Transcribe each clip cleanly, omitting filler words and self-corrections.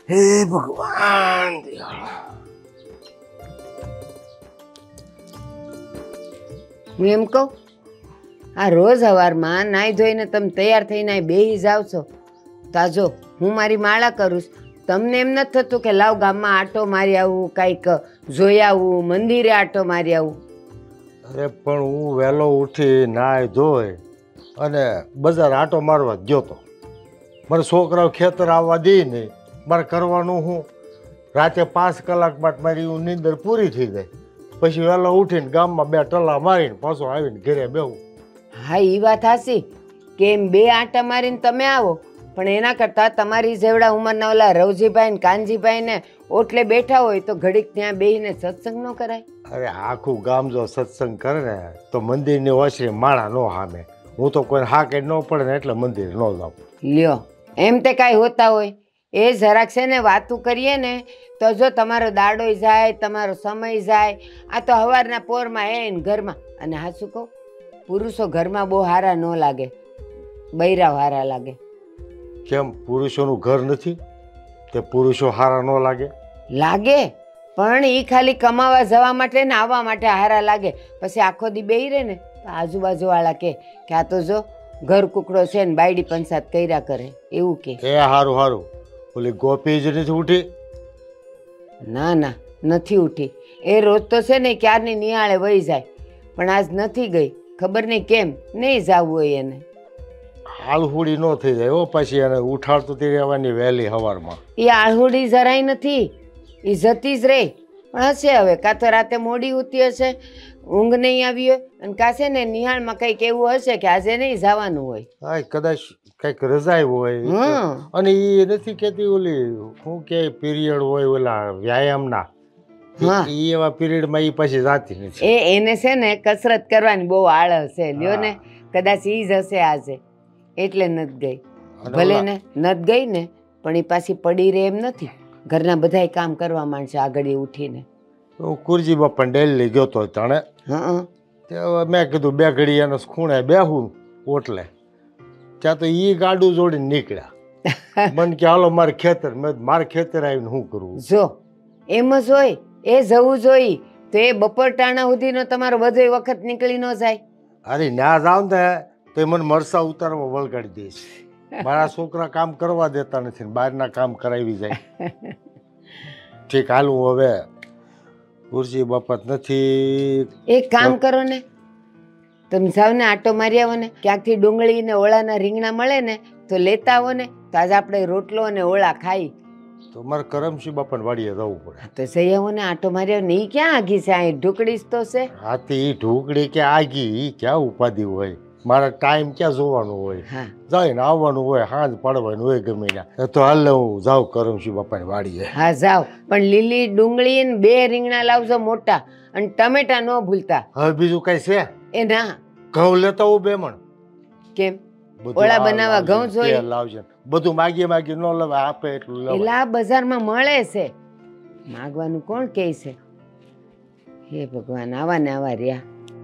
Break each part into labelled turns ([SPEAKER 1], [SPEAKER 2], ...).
[SPEAKER 1] હે ભગવાન
[SPEAKER 2] હું એમ કહું, આ રોજ સવારમાં નાઈ ધોઈને તમે તૈયાર થઈને બેહી જાવ છો, તાજો હું મારી માળા કરું છું. તમને એમ નથી થતું કે લાવ ગામમાં આટો મારી આવું, કાંઈક જોઈ આવું, મંદિરે આટો મારી આવું?
[SPEAKER 1] અરે પણ હું વહેલો ઉઠી નાય ધોઈ અને બજાર આટો મારવા ગયો તો. મને છોકરાઓ ખેતર આવવા દે નહીં, મારે કરવાનું હું? રાતે 5 કલાક માટે મારી નીંદર પૂરી થઈ જાય, પછી વહેલો ઉઠીને ગામમાં 2 ટલા મારીને પાછો આવીને ઘરે બેહું.
[SPEAKER 2] હા, એ વાત હાચી કે એમ 2 આંટા મારીને તમે આવો, પણ એના કરતાં તમારી જેવડા ઉંમરના ઓલા રવજીભાઈ ને કાનજીભાઈ ને ઓટલે બેઠા હોય તો ઘડીક ત્યાં બેહીને સત્સંગ ન કરાય?
[SPEAKER 1] અરે આખું ગામ જો સત્સંગ કરે ને તો મંદિરની ઓસરી માળા નો હામે. હું તો કોઈ હાકે ન પડે ને એટલે મંદિર ન જાઉં.
[SPEAKER 2] લ્યો, એમ તે કાંઈ હોતા હોય? એ જરાક છે ને વાતું કરીએ ને તો જો તમારો દાડોય જાય, તમારો સમય જાય. આ તો સવારના પોરમાં એને ઘરમાં. અને હા, શું કહું, પુરુષો ઘરમાં બહુ હારા ન લાગે, બૈરાવ હારા લાગે.
[SPEAKER 1] કેમ, પુરુષોનું ઘર નથી તે પુરુષો હારા ન લાગે?
[SPEAKER 2] લાગે, પણ એ ખાલી કમાવા જવા માટે ને આવવા માટે હારા લાગે. પછી આખો દી બેહી રહે ને તો આજુબાજુવાળા કે આ તો જો ઘર કુકડો છે ને બાયડી પંચાયત કર્યા કરે, એવું કે.
[SPEAKER 1] એ હારું હારું, ઓલી ગોપી જ નથી ઉઠી?
[SPEAKER 2] ના ના, નથી ઉઠી. એ રોજ તો છે ને ક્યારની નિહાળે વહી જાય, પણ આજ નથી ગઈ. ખબર નહીં કેમ નહીં જવું હોય એને.
[SPEAKER 1] આળહુડી ન થઈ જાય હો, પછી એને ઉઠાડતું રહેવાની વહેલી સવારમાં.
[SPEAKER 2] એ આળહુડી જરાય નથી, એ જતી જ રહે. પણ હશે હવે, કાં તો રાતે મોડી ઉઠી હશે, ઊંઘ નહીં આવી હોય, અને કાં છે ને નિહાળમાં કંઈક એવું હશે કે આજે નહીં જવાનું હોય.
[SPEAKER 1] હા, કદાચ કંઈક રજાઈ હોય. અને એ નથી કેતી ઓલી શું કે પીરિયડ હોય ઓલા વ્યાયામના, એવા પીરિયડમાં એ પછી જાતી નથી.
[SPEAKER 2] એને છે ને કસરત કરવાની બહુ આળસ છે, લ્યો ને, કદાચ ઈ જ હશે આજે, એટલે નથી ગઈ. ભલે ને નથી ગઈ ને, પણ એ પાછી પડી રહે એમ નથી. ઘરના બધાય કામ કરવા માંડશે આગળ ઉઠીને.
[SPEAKER 1] હું કુરજી બાપા ડેલી ગયો તો તણે. મેં કીધું 2 ઘડી એનો ખૂણે બેહું ઓટલે. ત્યાં તો ઈ ગાડું જોડીને નીકળ્યા. મને કે હાલો મારે ખેતર. મારે ખેતર આવીને શું કરવું?
[SPEAKER 2] જો એમ જ હોય, એ જવું જોઈએ તો એ બપોર ટાણા સુધીનો તમારો બધો વખત નીકળી ન જાય.
[SPEAKER 1] અરે ના જાવ ને તો એ મને મરસા ઉતારવા વળગાડી દઈશ. મારા છોકરા કામ કરવા દેતા નથી, બહારના કામ કરાવી જાય. ઠીક, હાલું હવે ગુરજી બાપત નથી.
[SPEAKER 2] એક કામ કરો ને, તમે જાવ ને આટો મારી આવો ને, ક્યાંકથી ડુંગળી ને ઓળાના રીંગણા મળે ને તો લેતા આવો ને, તો આજે આપણે રોટલો અને ઓળા ખાઈ.
[SPEAKER 1] તો મારે કરમશી બાપાને વાડીએ જવું પડે.
[SPEAKER 2] તો જઈ આવો ને, આટો મારી આવો ને. એ ક્યાં આગી છે? અહીં ઢુકડી જ તો છે.
[SPEAKER 1] હા, તો એ ઢુકડી કે આગી એ ક્યાં ઉપાધિ હોય? મારા ટાઈમ ક્યાં જોવાનું હોય? જઈને આવવાનું હોય, હાંજ પાડવાનું હોય ગમે ત્યાં. તો હાલ હું જાઉં કરમશી બાપાની વાડીએ.
[SPEAKER 2] હા જાવ, પણ લીલી ડુંગળી ને 2 રીંગણા લાવજો મોટા, અને ટમેટા ન ભૂલતા.
[SPEAKER 1] હવે બીજું કઈ છે?
[SPEAKER 2] એ ના,
[SPEAKER 1] ઘઉં લેતા હું 2 મણ.
[SPEAKER 2] કેમ? ઓળા બનાવવા ઘઉં જોઈએ.
[SPEAKER 1] લાવજે, બધું માગી ન લેવાય, આપે એટલું લેવાય.
[SPEAKER 2] એલા બજારમાં મળે છે, માગવાનું કોણ કહે છે? હે ભગવાન, આવા ને આવા રહ્યા.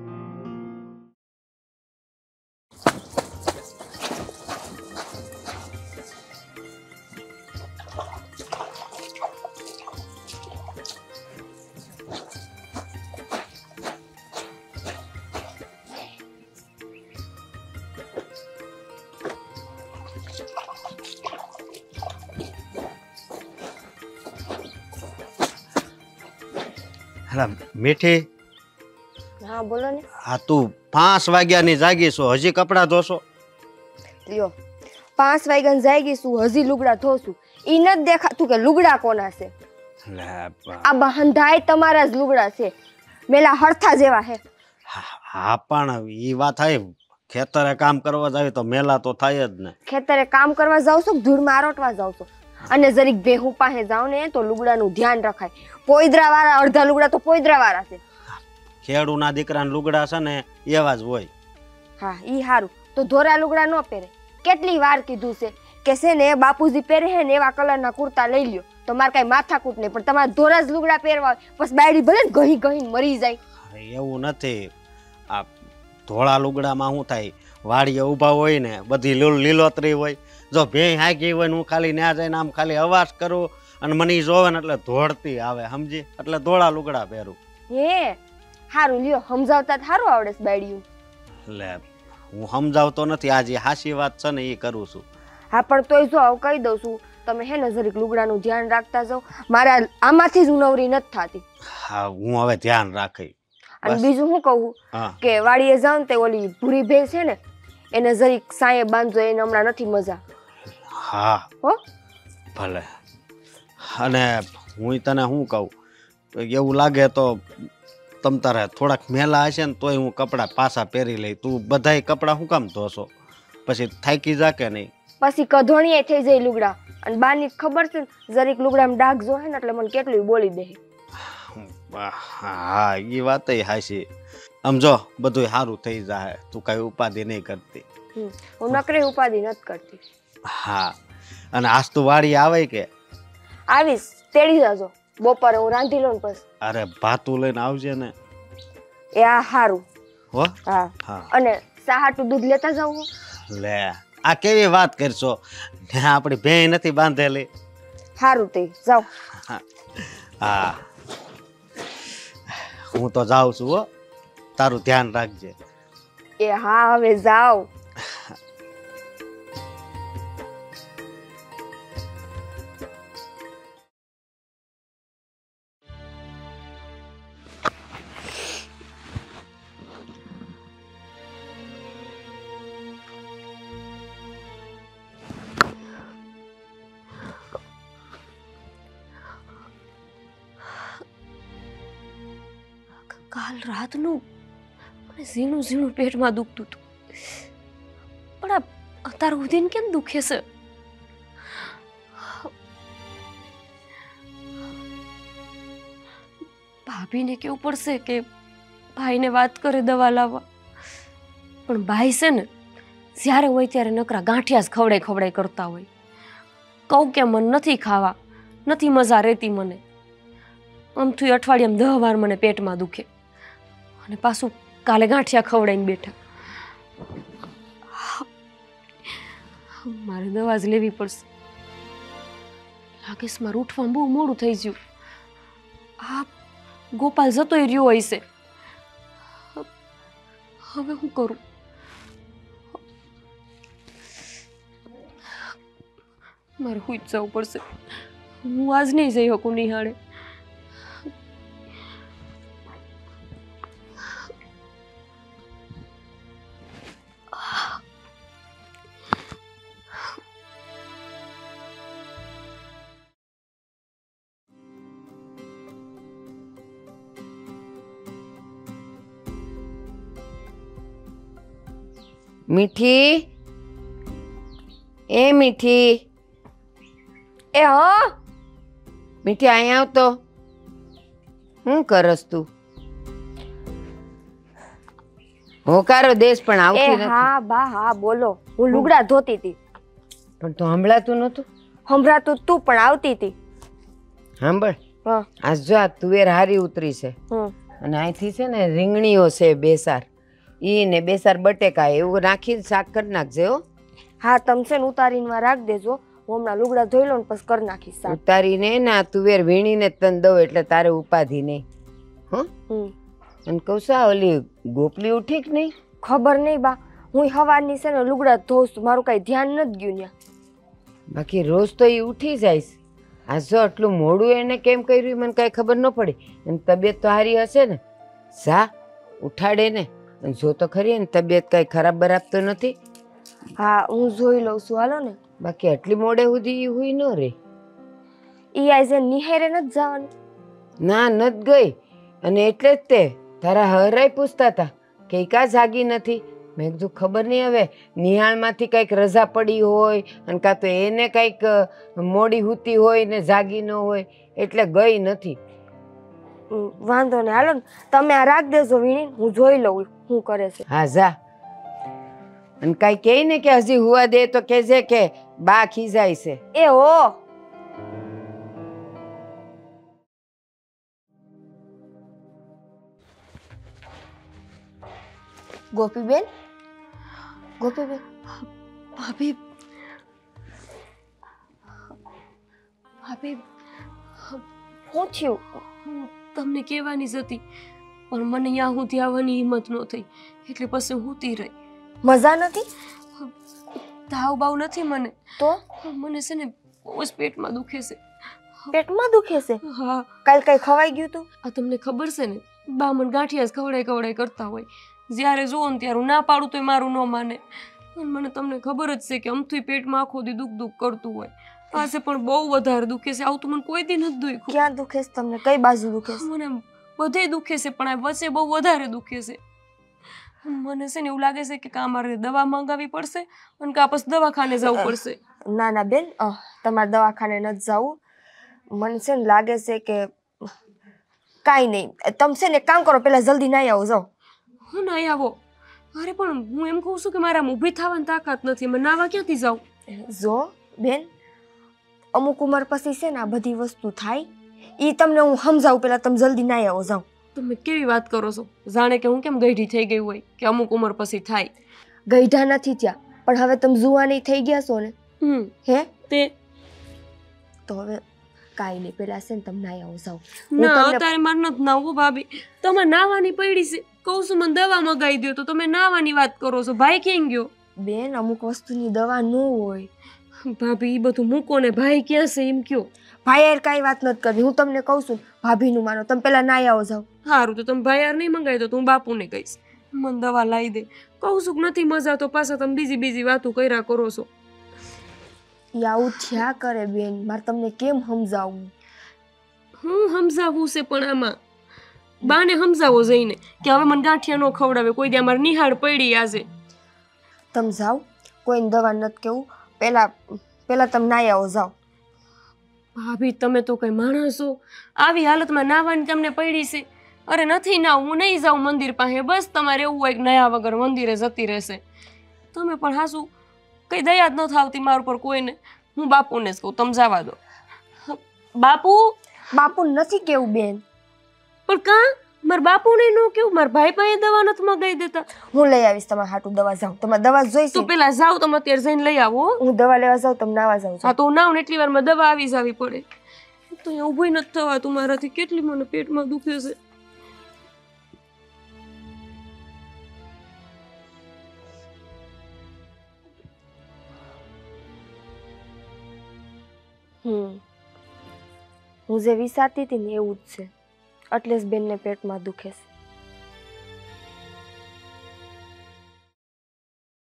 [SPEAKER 3] મીઠી,
[SPEAKER 4] હા બોલો ને.
[SPEAKER 3] હા, તું 5 વાગ્યાની જાગી છો, હજી કપડાં ધોશો?
[SPEAKER 4] લ્યો, 5 વાગ્યાની જાગી છું, હજી લુગડા ધોશું. ઈ નથી દેખાતું કે લુગડા કોના છે? આ બંધાય તમારા જ લુગડા છે, મેલા હરથા જેવા છે.
[SPEAKER 3] હા, પણ ઈ વાત થાય, ખેતરે કામ કરવા જાવ તો મેલા તો થાય જ ને.
[SPEAKER 4] ખેતરે કામ કરવા જાવ છો, ધૂળ મારોટવા જાવ છો, અને જરીક ભેહું પાસે જાવ ને તો લુગડાનું ધ્યાન રખાય. પોઈદરા વાળા, અડધા લુગડા તો પોઈદરા વાળા છે.
[SPEAKER 3] ખેડૂના દીકરાના લુગડા છે ને એવા જ હોય.
[SPEAKER 4] હા, ઈ હારું. તો ધોરા લુગડા ન પહેરે. કેટલી વાર કીધું છે કે ને બાપુજી પહેરે હે ને એવા કલરના કુર્તા લઈ લ્યો, તો મારે કઈ માથાકૂટ નહીં. પણ તમારે ધોરા જ લુગડા પહેરવા હોય, પછી બાયડી ભલે ને ઘહી ઘહીને મરી જાય.
[SPEAKER 3] એવું નથી. આ ધોળા લુગડામાં શું થાય, વાડીએ ઊભા હોય ને બધી લીલોતરી હોય, જો ભેં હાકી હોય ને હું ખાલી ન્યા જઈને આમ ખાલી અવાજ કરું અને મને ઈ જોવે ને એટલે ધોળતી આવે, સમજી? એટલે ધોળા લુગડા પહેરું.
[SPEAKER 4] હે હારું લ્યો, સમજાવતા સારું આવડે છે બાયડીયું.
[SPEAKER 3] એટલે હું સમજાવતો નથી, આ જે હાસી વાત છે ને એ કરું છું.
[SPEAKER 4] હા પણ તોય જો આવું કહી દઉં છું, તમે હે ને જરીક લુગડાનું ધ્યાન રાખતા જાઓ. મારા આમાંથી જ હું નવરી નથી થતી.
[SPEAKER 3] હા, હું હવે ધ્યાન રાખી.
[SPEAKER 4] અને બીજું હું કહું
[SPEAKER 3] હા
[SPEAKER 4] કે વાડીએ જાઉં ને તે ઓલી ભૂરી ભેંસ છે ને એને જરીક સાંયે બાંધજો, એને હમણાં નથી મજા.
[SPEAKER 3] હા
[SPEAKER 4] હો
[SPEAKER 3] ભલે. અને હું તને શું કહું, એવું લાગે તો તમ તારે થોડાક મેલા હશે ને તોય હું કપડાં પાછા પહેરી લઈ. તું બધાય કપડાં શું કામ ધોશો? પછી થાકી જા કે નહીં?
[SPEAKER 4] પછી કધોણીએ થઈ જાય લુગડા. અને બાની ખબર છે ને જરીક લુગડામાં ડાઘ જોહે ને એટલે મને કેટલું બોલી દે.
[SPEAKER 3] હા એ વાત હાસી. આમ જો બધું સારું થઈ જાય, તું કઈ ઉપાધિ નહીં કરતી.
[SPEAKER 4] હું નકરી ઉપાધિ નથી કરતી.
[SPEAKER 3] હા અને આજ તું વાડી આવે કે?
[SPEAKER 4] આવીશ, તેડી જાજો. બપોરે હું રાંધી લઉં ને પછી.
[SPEAKER 3] અરે ભાતું લઈને આવજે ને.
[SPEAKER 4] એ આ હારું.
[SPEAKER 3] હો
[SPEAKER 4] હા
[SPEAKER 3] હા.
[SPEAKER 4] અને સાહાટું દૂધ લેતા જાવ.
[SPEAKER 3] લે આ કેવી વાત કરશો, આપણી ભેં નથી બાંધેલી.
[SPEAKER 4] હારું તે જાવ.
[SPEAKER 3] હા હું તો જાઉં છું હો, તારું ધ્યાન રાખજે.
[SPEAKER 4] એ હા હવે જાવ.
[SPEAKER 5] કાલ રાતનું મને ઝીણું ઝીણું પેટમાં દુખતું હતું, પણ આ અત્યાર સુધીને કેમ દુખે છે? ભાભીને કેવું પડશે કે ભાઈને વાત કરે દવા લાવવા, પણ ભાઈ છે ને જ્યારે હોય ત્યારે નકરા ગાંઠિયા જ ખવડાય કરતા હોય. કહું કે મને નથી ખાવા, નથી મજા રહેતી મને. આમથી અઠવાડિયામાં 10 વાર મને પેટમાં દુખે અને પાછું કાલે ગાંઠિયા ખવડાવીને બેઠા. મારે દવા જ લેવી પડશે. લાગે છે મારું ઉઠવામાં બહુ મોડું થઈ ગયું. આ ગોપાલ જતોય રહ્યો હોય છે. હવે શું કરું? મારે હુઈ જ જવું પડશે. હું આજ નહીં જઈ શકું નિહાળે.
[SPEAKER 2] મીઠી, એ મીઠી,
[SPEAKER 4] એ હા
[SPEAKER 2] મીઠી અહીંયા આવ તો. શું કરસ તું? હોકારો દેશ પણ
[SPEAKER 4] એ
[SPEAKER 2] આવતી નથી.
[SPEAKER 4] હા બા હા બોલો. હું લુગડા ધોતી હતી.
[SPEAKER 2] પણ તો સંભળાતું નતું.
[SPEAKER 4] સંભળાતું તું પણ આવતી હતી.
[SPEAKER 2] સાંભળ,
[SPEAKER 4] હા
[SPEAKER 2] આજ જો આ તુવેર હારી ઉતરી છે અને અહીંથી છે ને રીંગણીઓ છે 2 સાર, ઈ ને 2 સાર બટેકા, એવું નાખીને શાક કરી નાખજે હો.
[SPEAKER 4] હા તમે છે ને ઉતારીને માં રાખ દેજો. હું હમણાં લુગડા ધોઈ લઉં ને પછી કરી નાખીશ શાક.
[SPEAKER 2] ઉતારીને ના તુવેર વીણીને તને દઉં એટલે તારે ઉપાધિ નહીં. અને કહું સા ઓલી ગોપલી ઉઠી કે નહીં?
[SPEAKER 4] ખબર નહીં બા, હું સવારની છે ને લુગડા ધોઉં છું, મારું કઈ ધ્યાન નથી ગયું ત્યાં.
[SPEAKER 2] બાકી રોજ તો એ ઉઠી જાય. આ જો આટલું મોડું એને કેમ કર્યું મને કાંઈ ખબર ન પડી. અને તબિયત તો સારી હશે ને? જા ઉઠાડે ને અને જો તો ખરી ને તબિયત કાંઈ ખરાબ બરાબ તો નથી.
[SPEAKER 4] હા હું જોઈ લઉં છું, હાલો ને.
[SPEAKER 2] બાકી આટલી મોડે સુધી હુઈ ન રે.
[SPEAKER 4] ઈ આજે નિહેરે નથી જવાનું?
[SPEAKER 2] ના નથી ગઈ. અને એટલે જ તે તારા હરાય પૂછતા હતા કે ઈ કા જાગી નથી. મેં કીધું ખબર નહીં હવે નિહાળમાંથી કંઈક રજા પડી હોય અને કાં તો એને કંઈક મોડી હૂતી હોય ને જાગી ન હોય એટલે ગઈ નથી.
[SPEAKER 4] વાંધો ને, હાલો ને તમે આ રાખ દેજો વીણી, હું જોઈ લઉં શું કરે છે.
[SPEAKER 2] હા જા. અને કાંઈ કહે ને કે હજી હુવા દે તો કહેજે કે બા ખીજાય છે.
[SPEAKER 4] એ હો ગોપીબેન, ગોપીબેન.
[SPEAKER 5] ભાભી, ભાભી
[SPEAKER 4] શું થયું?
[SPEAKER 5] હું તમને કહેવાની જ હતી પણ મને અહીંયા સુધી આવવાની હિંમત ન થઈ એટલે પછી હું તી રહી.
[SPEAKER 4] મજા નથી
[SPEAKER 5] તાવ બાવ નથી મને,
[SPEAKER 4] તો?
[SPEAKER 5] મને છે ને બહુ જ પેટમાં દુખે છે.
[SPEAKER 4] પેટમાં દુખે છે?
[SPEAKER 5] હા,
[SPEAKER 4] કાલ કઈ ખવાઈ ગયું તું?
[SPEAKER 5] આ તમને ખબર છે ને બા મને ગાંઠિયા જ ખવડાય કરતા હોય. જ્યારે જુઓ ને ત્યારે હું ના પાડું તો મારું ન માને. અને મને તમને ખબર જ છે કે અમથું પેટમાં આખો દી દુખ કરતું હોય. પાસે પણ બહુ વધારે દુખે છે. આવું તો મને કોઈ દી નથી દુખ્યું.
[SPEAKER 4] ક્યાં દુખે છે તમને? કઈ બાજુ દુખે છે?
[SPEAKER 5] મને બધે દુખે છે પણ આ વચ્ચે બહુ વધારે દુખે છે. મને છે ને એવું લાગે છે કે કાં મારે દવા મંગાવવી પડશે અને કાં પછી દવાખાને જવું પડશે.
[SPEAKER 4] ના ના બેન, તમારે દવાખાને નથી જવું. મને છે ને લાગે છે કે કાંઈ નહીં. તમે છે ને એક કામ કરો, પેલા જલ્દી નાઈ આવો, જાઓ.
[SPEAKER 5] હું નાઈ આવો? અરે પણ હું એમ કહું છું કે મારા ઊભી થવાની તાકાત નથી. મને નાવા ક્યાંથી જાઉં?
[SPEAKER 4] જો બેન, અમુક ઉંમર પછી છે ને આ બધી વસ્તુ થાય. એ તમને હું સમજાવું, પેલા તમે જલ્દી નાઈ આવો, જાઓ.
[SPEAKER 5] તમે કેવી વાત કરો છો? જાણે કે હું કેમ ગઈઢી થઈ ગઈ હોય કે અમુક ઉંમર પછી થાય.
[SPEAKER 4] ગઈઢા નથી થયા પણ હવે તમે જુવાની થઈ ગયા છો ને. હે
[SPEAKER 5] તે
[SPEAKER 4] તો હવે કાંઈ નહીં, પેલા છે ને તમે નાઈ આવો, જાઓ.
[SPEAKER 5] ના અત્યારે મારે નથી નાવું ભાભી. તમે નાવાની પડી છે. કહું છું મને દવા મગાવી દો તો તમે નાવાની વાત કરો છો. ભાઈ ક્યાં ગયો?
[SPEAKER 4] બેન, અમુક વસ્તુની દવા ન હોય.
[SPEAKER 5] ભાભી એ બધું મૂકો ને, ભાઈ ક્યાં છે એમ કયો.
[SPEAKER 4] ભાઈ યાર કાંઈ વાત નથી કરવી. હું તમને કહું છું ભાભીનું માનો. તમે પેલા નાઈ આવો, જાઓ.
[SPEAKER 5] સારું, તો તમે ભાઈ યાર નહીં મંગાવી દો તો હું બાપુને કહીશ મને દવા લાવી દે. કહું છું કે નથી મજા તો પાછા તમે બીજી વાતો કર્યા કરો છો.
[SPEAKER 4] આવું થયા કરે બેન, મારે તમને કેમ સમજાવવું?
[SPEAKER 5] હું સમજાવવું છે પણ આમાં બાને સમજાવો જઈને કે હવે મને ગાંઠિયા નો ખવડાવે કોઈ દે. અમારે નિહાળ પડી આજે.
[SPEAKER 4] તમે જાઓ, કોઈને દવા નથી કેવું. પેલા તમે નાઈ આવો, જાઓ.
[SPEAKER 5] ભાભી તમે તો કઈ માણસ છો? આવી હાલતમાં નાવાની તમને પડી છે? અરે નથી ના, હું નહીં જાઉં મંદિર પાસે. બસ તમારે એવું હોય કે નયા વગર મંદિરે જતી રહેશે. તમે પણ હાસુ કઈ દયા જ નથી આવતી મારા પર કોઈને. હું બાપુને જ કહું, તમે જવા દો.
[SPEAKER 4] બાપુ નથી કેવું બેન.
[SPEAKER 5] પણ કાં મારા બાપુને ન કેવું? મારા ભાઈ પાસે દવા નથી મગાવી દેતા.
[SPEAKER 4] હું લઈ આવીશ તમારા હાટું દવા. જાઓ, તમારે દવા જોઈશે
[SPEAKER 5] તો પેલા જાઓ, તમે અત્યારે જઈને લઈ આવો.
[SPEAKER 4] હું દવા લેવા જાઉં, તમે નાવા જાઓ.
[SPEAKER 5] હા તો હું નાવ ને એટલી વારમાં દવા આવી જ આવી પડે. તો અહીંયા ઊભી નથી થવાતું મારાથી. કેટલી મને પેટમાં દુખે છે.
[SPEAKER 4] હું જે વિચારતી હતી ને એવું જ છે. એટલે જ બેનને પેટમાં દુખે છે.